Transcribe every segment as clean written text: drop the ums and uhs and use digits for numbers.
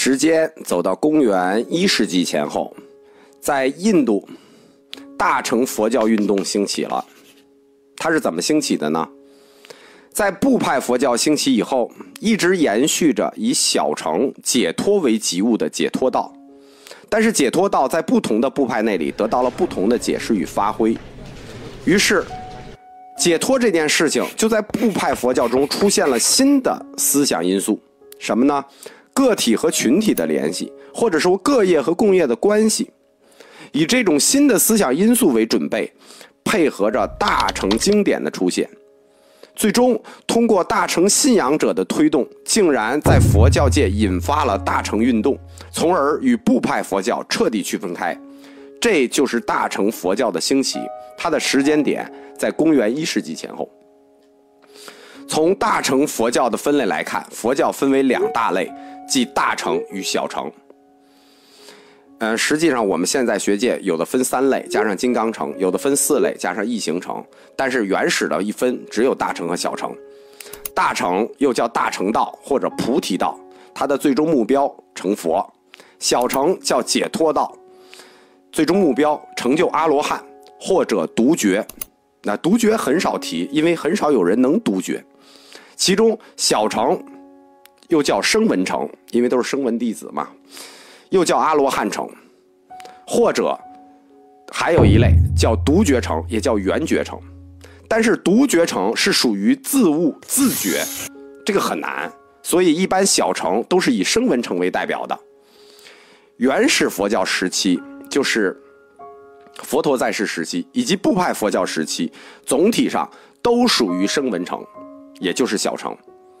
时间走到公元1世纪前后，在印度，大乘佛教运动兴起了。它是怎么兴起的呢？在部派佛教兴起以后，一直延续着以小乘解脱为己务的解脱道。但是解脱道在不同的部派内里得到了不同的解释与发挥。于是，解脱这件事情就在部派佛教中出现了新的思想因素。什么呢？个体和群体的联系，或者说各业和共业的关系。以这种新的思想因素为准备，配合着大乘经典的出现，最终通过大乘信仰者的推动，竟然在佛教界引发了大乘运动，从而与部派佛教彻底区分开。这就是大乘佛教的兴起，它的时间点在公元1世纪前后。从大乘佛教的分类来看，佛教分为2大类，即大乘与小乘。实际上我们现在学界有的分3类加上金刚乘，有的分4类加上异行乘，但是原始的一分只有大乘和小乘。大乘又叫大乘道或者菩提道，它的最终目标成佛；小乘叫解脱道，最终目标成就阿罗汉或者独觉。那独觉很少提，因为很少有人能独觉。其中小乘又叫声闻乘，因为都是声闻弟子嘛，又叫阿罗汉乘，或者还有一类叫独觉乘，也叫圆觉乘。但是独觉乘是属于自悟自觉，这个很难，所以一般小乘都是以声闻乘为代表的。原始佛教时期，就是佛陀在世时期以及部派佛教时期，总体上都属于声闻乘，也就是小乘。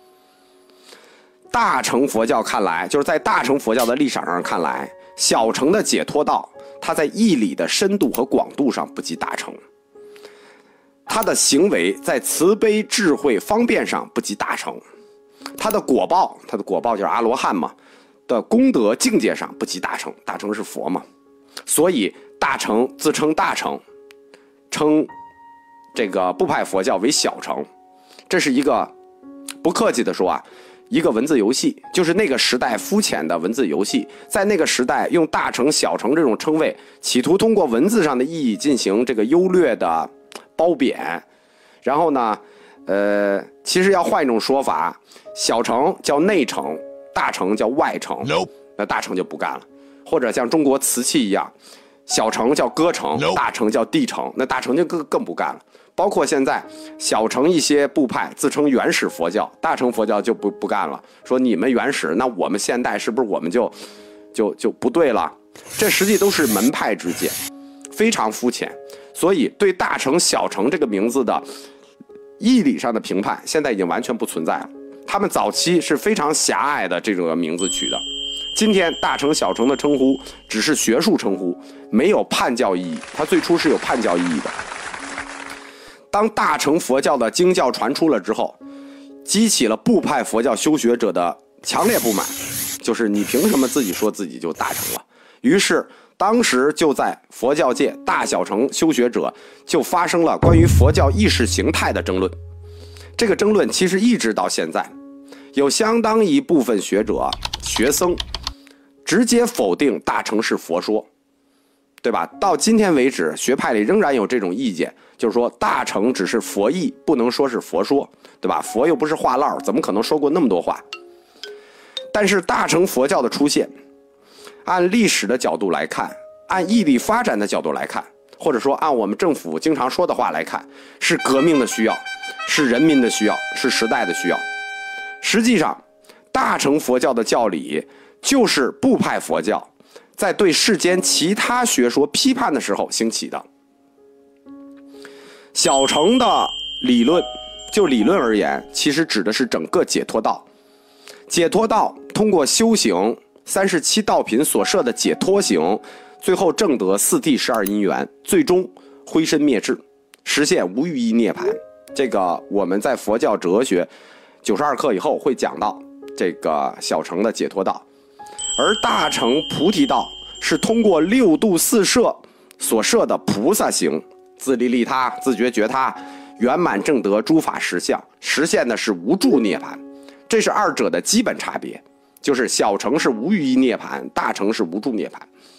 大乘佛教看来，就是在大乘佛教的立场上看来，小乘的解脱道，它在义理的深度和广度上不及大乘，它的行为在慈悲智慧方便上不及大乘，它的果报就是阿罗汉嘛的功德境界上不及大乘，大乘是佛嘛，所以大乘自称大乘，称这个部派佛教为小乘。这是一个不客气的说啊，一个文字游戏，就是那个时代肤浅的文字游戏。在那个时代用大乘小乘这种称谓，企图通过文字上的意义进行这个优劣的褒贬。然后呢其实要换一种说法，小乘叫内乘，大乘叫外乘，那大乘就不干了。或者像中国瓷器一样，小乘叫歌乘，大乘叫地乘，那大乘就更不干了。包括现在小乘一些部派自称原始佛教，大乘佛教就不干了，说你们原始，那我们现代是不是我们就不对了？这实际都是门派之见，非常肤浅。所以对大乘小乘这个名字的义理上的评判，现在已经完全不存在了。他们早期是非常狭隘的这个名字取的，今天大乘小乘的称呼只是学术称呼，没有判教意义。它最初是有判教意义的。当大乘佛教的经教传出了之后，激起了部派佛教修学者的强烈不满，就是你凭什么自己说自己就大乘了？于是当时就在佛教界大小乘修学者就发生了关于佛教意识形态的争论。这个争论其实一直到现在，有相当一部分学者学僧直接否定大乘是佛说，对吧？到今天为止，学派里仍然有这种意见，就是说大乘只是佛意，不能说是佛说，对吧？佛又不是话唠，怎么可能说过那么多话？但是大乘佛教的出现，按历史的角度来看，按义理发展的角度来看，或者说按我们政府经常说的话来看，是革命的需要，是人民的需要，是时代的需要。实际上，大乘佛教的教理就是部派佛教在对世间其他学说批判的时候兴起的。小乘的理论，就理论而言，其实指的是整个解脱道。解脱道通过修行37道品所设的解脱行，最后证得4谛12因缘，最终灰身灭智，实现无余一涅槃。这个我们在佛教哲学92课以后会讲到这个小乘的解脱道。而大乘菩提道是通过6度4摄所设的菩萨行，自利利他，自觉觉他，圆满证得诸法实相，实现的是无住涅槃。这是二者的基本差别。 就是小乘是无余涅槃，大乘是无住涅槃。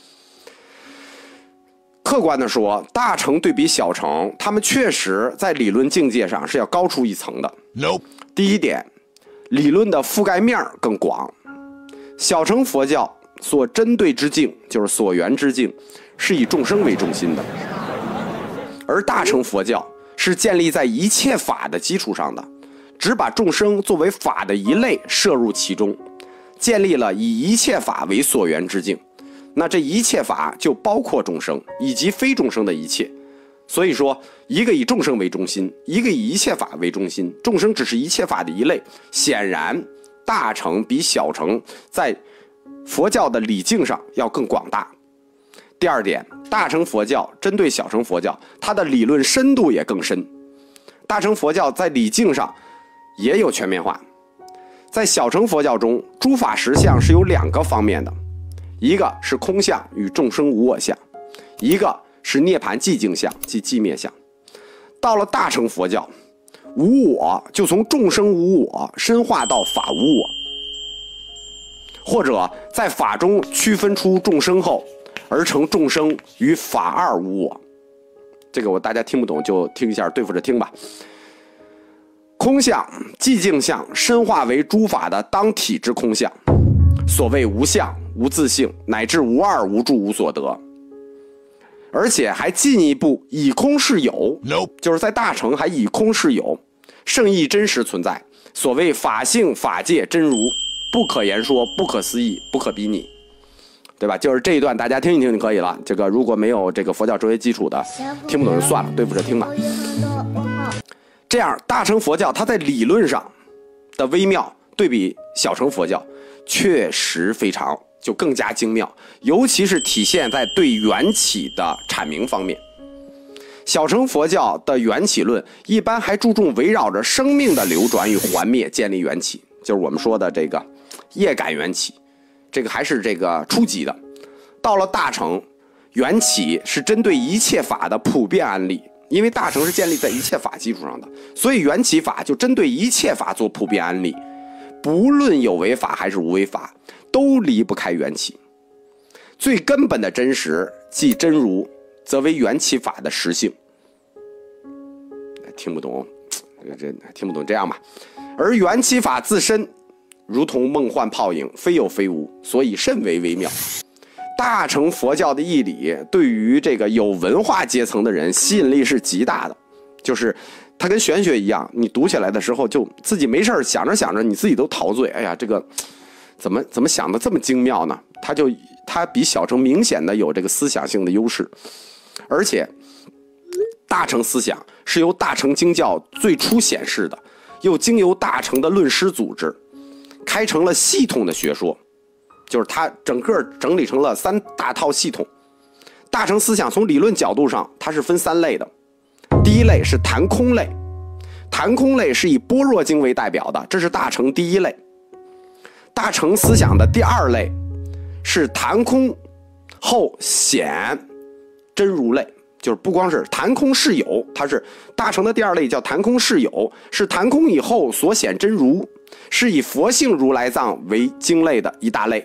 客观的说，大乘对比小乘，他们确实在理论境界上是要高出一层的。第一点，理论的覆盖面更广。小乘佛教所针对之境，就是所缘之境，是以众生为中心的，而大乘佛教是建立在一切法的基础上的，只把众生作为法的一类摄入其中，建立了以一切法为所缘之境。那这一切法就包括众生以及非众生的一切。所以说，一个以众生为中心，一个以一切法为中心，众生只是一切法的一类。显然大乘比小乘在佛教的理境上要更广大。第二点，大乘佛教针对小乘佛教，它的理论深度也更深。大乘佛教在理境上也有全面化。在小乘佛教中，诸法实相是有两个方面的，一个是空相与众生无我相，一个是涅槃寂静相即寂灭相。到了大乘佛教，无我就从众生无我深化到法无我，或者在法中区分出众生后，而成众生与法二无我。这个大家听不懂就听一下，对付着听吧。空相、寂静相深化为诸法的当体之空相，所谓无相、无自性，乃至无二、无住、无所得。而且还进一步以空示有，就是在大乘还以空示有，圣意真实存在。所谓法性法界真如，不可言说，不可思议，不可比拟，对吧？就是这一段大家听一听就可以了。这个如果没有这个佛教哲学基础的，听不懂就算了，对付着听吧。这样大乘佛教它在理论上的微妙对比小乘佛教确实非常就更加精妙，尤其是体现在对缘起的阐明方面。小乘佛教的缘起论一般还注重围绕着生命的流转与还灭建立缘起，就是我们说的这个业感缘起，这个还是这个初级的。到了大乘，缘起是针对一切法的普遍安立，因为大乘是建立在一切法基础上的，所以缘起法就针对一切法做普遍安立，不论有为法还是无为法，都离不开缘起。最根本的真实即真如，则为缘起法的实性。听不懂，听不懂这样吧。而缘起法自身如同梦幻泡影，非有非无，所以甚为微妙。大乘佛教的义理对于这个有文化阶层的人吸引力是极大的，就是它跟玄学一样，你读起来的时候就自己没事想着想着，你自己都陶醉。哎呀，这个怎么想的这么精妙呢？它比小乘明显的有这个思想性的优势，而且大乘思想是由大乘经教最初显示的，又经由大乘的论师组织开成了系统的学说，就是它整个整理成了3大套系统。大乘思想从理论角度上它是分3类的。第一类是谈空类，谈空类是以般若经为代表的，这是大乘第一类。大乘思想的第2类是谈空后显真如类，就是不光是谈空是有，它是大乘的第2类叫谈空是有，是谈空以后所显真如，是以佛性如来藏为经类的一大类。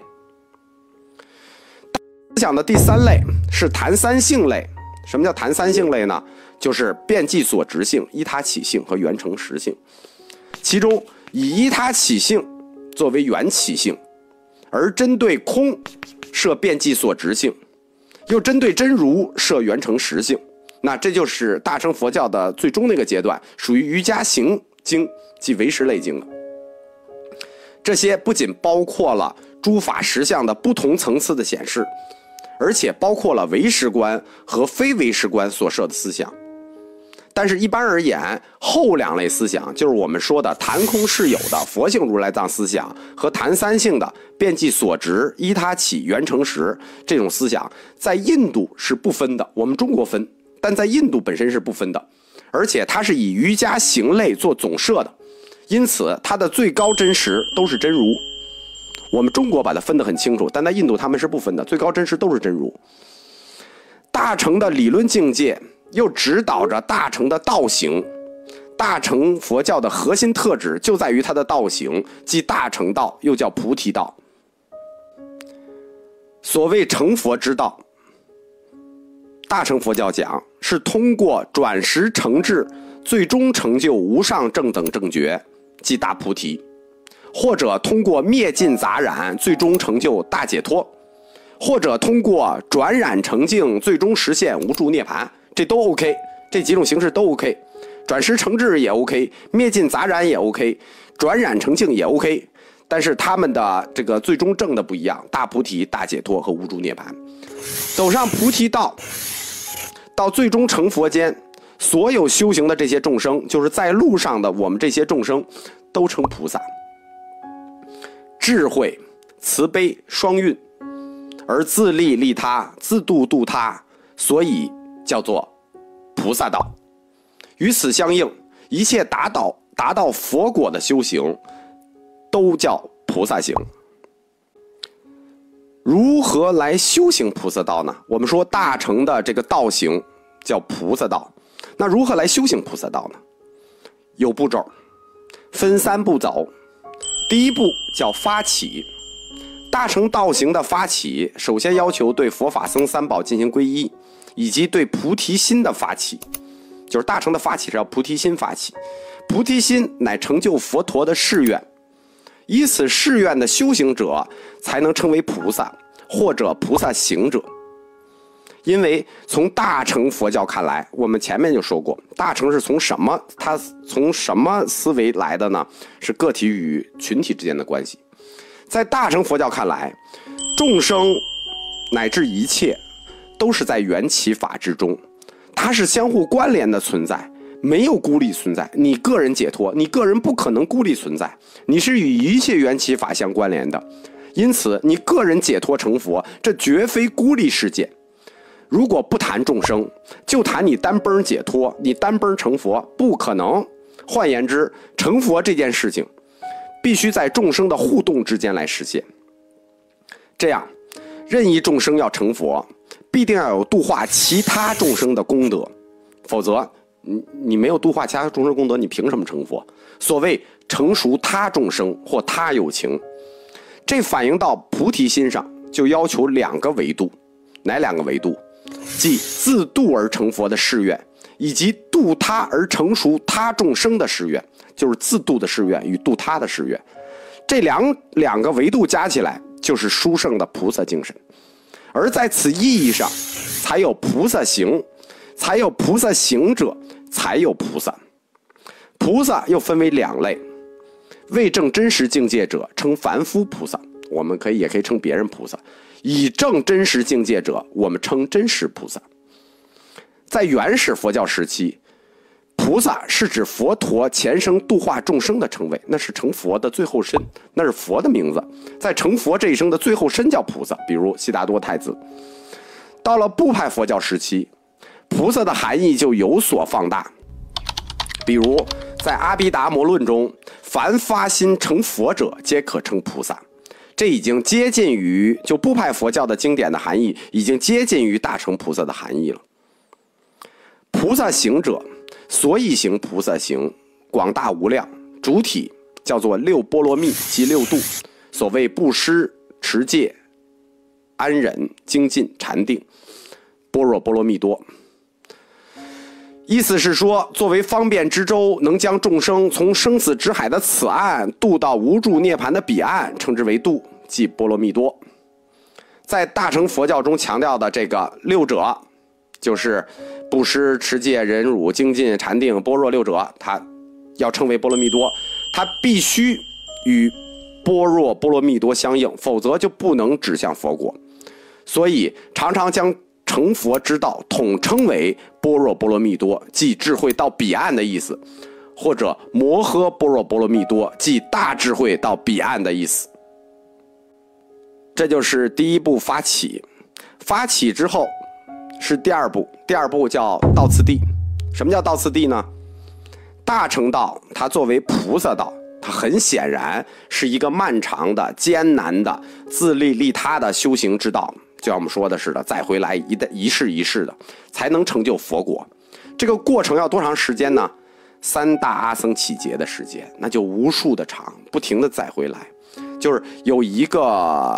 思想的第3类是谈三性类。什么叫谈三性类呢？就是遍计所执性、依他起性和缘成实性。其中以依他起性作为缘起性，而针对空设遍计所执性，又针对真如设缘成实性。那这就是大乘佛教的最终那个阶段，属于瑜伽行经即唯识类经了。这些不仅包括了诸法实相的不同层次的显示，而且包括了唯识观和非唯识观所设的思想。但是一般而言，后2类思想，就是我们说的谈空是有的佛性如来藏思想和谈三性的遍计所执、依他起、缘成实这种思想，在印度是不分的，我们中国分，但在印度本身是不分的，而且它是以瑜伽行类做总摄的，因此它的最高真实都是真如。我们中国把它分得很清楚，但在印度他们是不分的，最高真实都是真如。大乘的理论境界又指导着大乘的道行，大乘佛教的核心特质就在于它的道行，即大乘道，又叫菩提道。 所谓成佛之道，大乘佛教讲是通过转识成智，最终成就无上正等正觉，即大菩提，或者通过灭尽杂染，最终成就大解脱，或者通过转染成净，最终实现无住涅槃，这都 OK， 这几种形式都 OK， 转识成智也 OK， 灭尽杂染也 OK， 转染成净也 OK， 但是他们的这个最终证的不一样，大菩提、大解脱和无住涅槃。走上菩提道，到最终成佛间，所有修行的这些众生，就是在路上的我们这些众生，都成菩萨。智慧、慈悲双运，而自利利他，自度度他，所以叫做菩萨道。与此相应，一切达到佛果的修行，都叫菩萨行。如何来修行菩萨道呢？我们说大乘的这个道行叫菩萨道，那如何来修行菩萨道呢？有步骤，分3步走。第一步叫发起。大乘道行的发起，首先要求对佛法僧三宝进行皈依，以及对菩提心的发起。就是大乘的发起是要菩提心发起，菩提心乃成就佛陀的誓愿，以此誓愿的修行者才能称为菩萨或者菩萨行者。因为从大乘佛教看来，我们前面就说过，大乘是从什么？它从什么思维来的呢？是个体与群体之间的关系。在大乘佛教看来，众生乃至一切都是在缘起法之中，它是相互关联的存在，没有孤立存在。你个人解脱，你个人不可能孤立存在，你是与一切缘起法相关联的。因此，你个人解脱成佛，这绝非孤立事件。如果不谈众生，就谈你单崩解脱，你单崩成佛，不可能。换言之，成佛这件事情必须在众生的互动之间来实现。这样，任意众生要成佛，必定要有度化其他众生的功德，否则你没有度化其他众生功德，你凭什么成佛？所谓成熟他众生或他有情，这反映到菩提心上，就要求2个维度。哪2个维度？即自度而成佛的誓愿，以及度他而成熟他众生的誓愿，就是自度的誓愿与度他的誓愿。这两个维度加起来，就是殊胜的菩萨精神。而在此意义上，才有菩萨行，才有菩萨行者，才有菩萨。菩萨又分为2类，未证真实境界者称凡夫菩萨，我们也可以称别人菩萨。以证真实境界者，我们称真实菩萨。在原始佛教时期，菩萨是指佛陀前生度化众生的称谓，那是成佛的最后身，那是佛的名字。在成佛这一生的最后身叫菩萨，比如悉达多太子。到了部派佛教时期，菩萨的含义就有所放大，比如在阿毗达摩论中，凡发心成佛者，皆可称菩萨。这已经接近于就部派佛教的经典的含义，已经接近于大乘菩萨的含义了。菩萨行者，所以行菩萨行，广大无量，主体叫做6波罗蜜及6度，所谓布施、持戒、安忍、精进、禅定、般若波罗蜜多。意思是说，作为方便之舟，能将众生从生死之海的此岸渡到无住涅槃的彼岸，称之为度，即波罗蜜多。在大乘佛教中强调的这个6者，就是布施、持戒、忍辱、精进、禅定、般若6者，它要称为波罗蜜多，它必须与般若波罗蜜多相应，否则就不能指向佛果。所以常常将成佛之道统称为般若波罗蜜多，即智慧到彼岸的意思，或者摩诃般若波罗蜜多，即大智慧到彼岸的意思。这就是第一步发起。发起之后是第2步，第2步叫到次第。什么叫到次第呢？大乘道它作为菩萨道，它很显然是一个漫长的、艰难的、自利利他的修行之道，就像我们说的似的，再回来一世一世的，才能成就佛果。这个过程要多长时间呢？3大阿僧祇劫的时间，那就无数的长，不停的再回来。就是有一个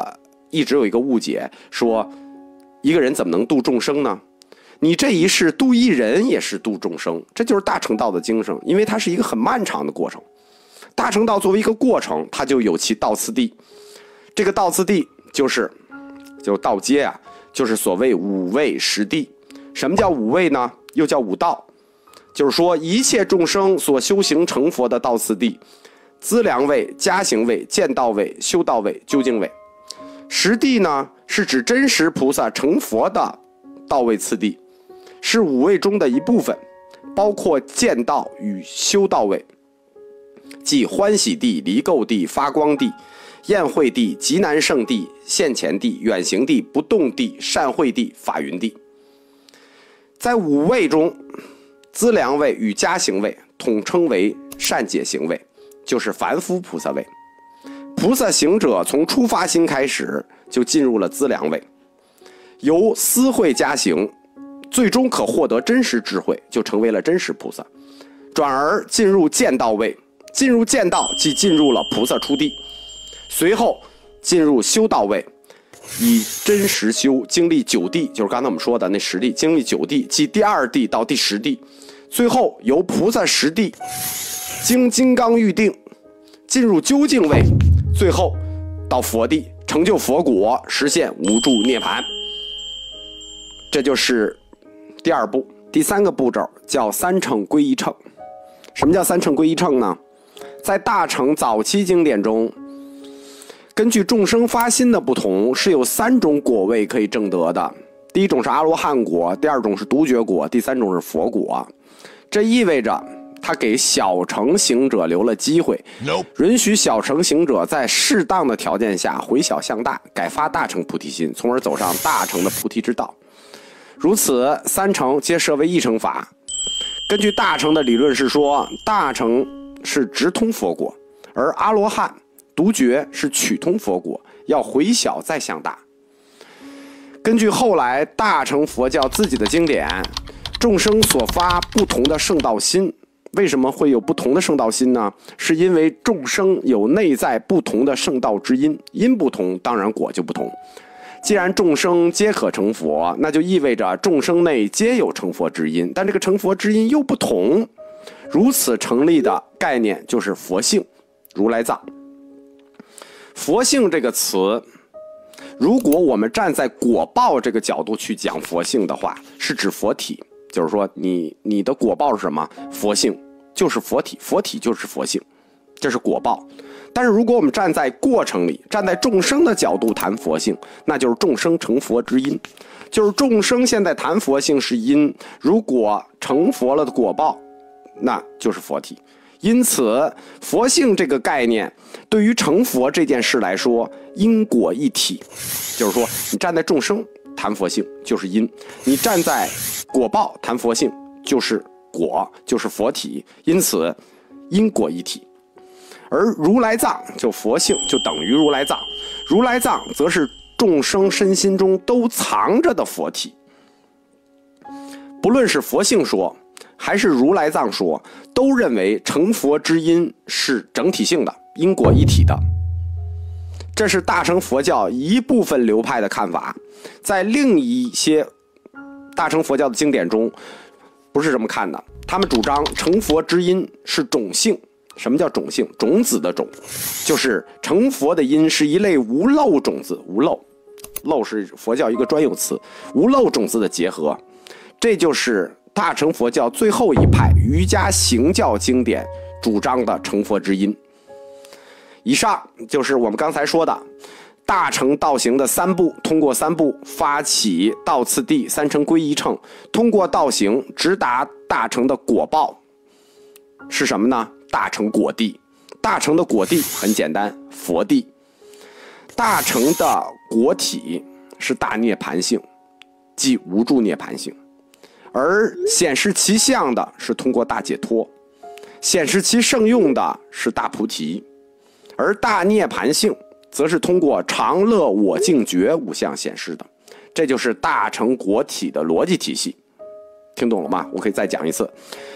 一直有一个误解，说一个人怎么能度众生呢？你这一世度一人也是度众生，这就是大乘道的精神，因为它是一个很漫长的过程。大乘道作为一个过程，它就有其道次第，这个道次第就是道阶啊，就是所谓五位十地。什么叫五位呢？又叫五道，就是说一切众生所修行成佛的道次第，资粮位、加行位、见道位、修道位、究竟位。十地呢，是指真实菩萨成佛的道位次第，是五位中的一部分，包括见道与修道位，即欢喜地、离垢地、发光地、宴会地、极难胜地、现前地、远行地、不动地、善慧地、法云地。在五位中，资粮位与加行位统称为善解行位，就是凡夫菩萨位。菩萨行者从出发心开始就进入了资粮位，由思慧加行，最终可获得真实智慧，就成为了真实菩萨。转而进入见道位，进入见道即进入了菩萨出地，随后进入修道位，以真实修经历九地，就是刚才我们说的那10地，经历9地，即第2地到第10地，最后由菩萨10地经金刚喻定进入究竟位，最后到佛地成就佛果，实现无住涅槃。这就是第2步。第3个步骤叫三乘归一乘。什么叫三乘归一乘呢？在大乘早期经典中，根据众生发心的不同，是有3种果位可以证得的。第一种是阿罗汉果，第2种是独觉果，第3种是佛果。这意味着他给小乘行者留了机会，允许小乘行者在适当的条件下回小向大，改发大乘菩提心，从而走上大乘的菩提之道。如此3乘皆设为一乘法。根据大乘的理论是说，大乘是直通佛果，而阿罗汉独觉是曲通佛果，要回小再向大。根据后来大乘佛教自己的经典，众生所发不同的圣道心。为什么会有不同的圣道心呢？是因为众生有内在不同的圣道之因，因不同，当然果就不同。既然众生皆可成佛，那就意味着众生内皆有成佛之因，但这个成佛之因又不同。如此成立的概念就是佛性、如来藏。佛性这个词，如果我们站在果报这个角度去讲佛性的话，是指佛体，就是说你的果报是什么？佛性就是佛体，佛体就是佛性，这是果报。但是如果我们站在过程里，站在众生的角度谈佛性，那就是众生成佛之因，就是众生现在谈佛性是因，如果成佛了的果报，那就是佛体。因此佛性这个概念对于成佛这件事来说，因果一体，就是说你站在众生谈佛性就是因，你站在果报谈佛性就是果，就是佛体，因此因果一体。而如来藏就佛性就等于如来藏，如来藏则是众生身心中都藏着的佛体。不论是佛性说还是如来藏说，都认为成佛之因是整体性的，因果一体的。这是大乘佛教一部分流派的看法，在另一些大乘佛教的经典中不是这么看的，他们主张成佛之因是种性。什么叫种性？种子的种，就是成佛的因是一类无漏种子，无漏，漏是佛教一个专有词，无漏种子的结合。这就是大乘佛教最后一派瑜伽行教经典主张的成佛之因。以上就是我们刚才说的大乘道行的3步，通过3步发起道次第，三乘归一乘，通过道行直达大乘的果报是什么呢？大乘果地。大乘的果地很简单，佛地。大乘的果体是大涅槃性，即无住涅槃性，而显示其相的是通过大解脱，显示其圣用的是大菩提，而大涅槃性则是通过常乐我净觉5项显示的。这就是大乘果体的逻辑体系。听懂了吗？我可以再讲一次。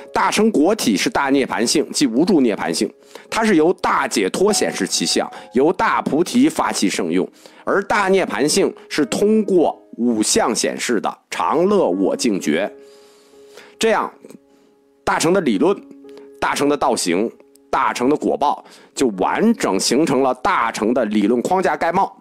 大乘果体是大涅槃性，即无住涅槃性，它是由大解脱显示其相，由大菩提发其圣用，而大涅槃性是通过五相显示的常乐我净觉。这样大乘的理论、大乘的道行、大乘的果报就完整形成了大乘的理论框架概貌。